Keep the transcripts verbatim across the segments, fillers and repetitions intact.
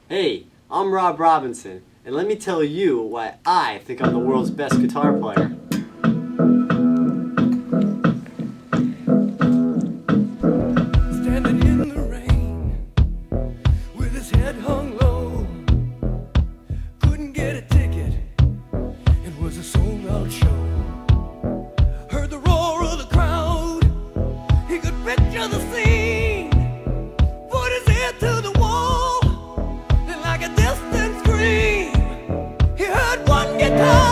Hey, I'm Rob Robinson, and let me tell you why I think I'm the world's best guitar player. Standing in the rain, with his head hung low, couldn't get a ticket, it was a sold-out show. Heard the roar of the crowd, he could picture the scene, put his ear to the wall, and like a distant scream, he heard one guitar.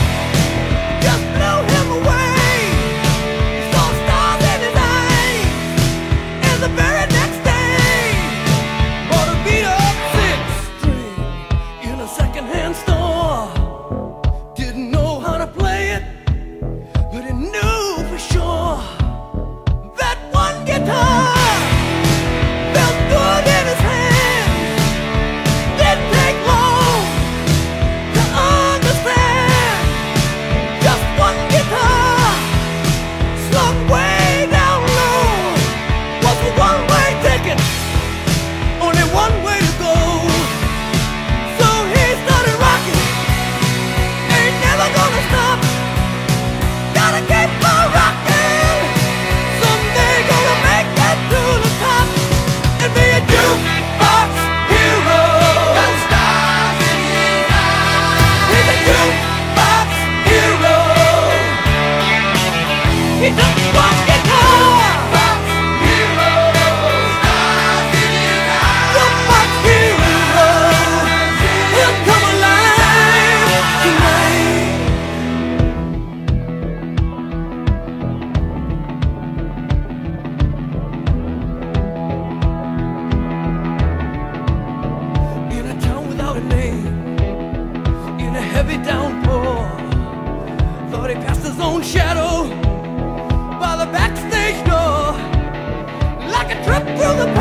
Second-hand store, didn't know how to play it, but he knew for sure that one guitar felt good in his hands. Didn't take long to understand, just one guitar slung way down low was a one-way ticket, only one way to go. He took one guitar, box hero, stars in his eyes. The box hero, he'll come alive tonight. In a town without a name, in a heavy downpour, thought he passed his own shadow by the backstage door, like a trip through the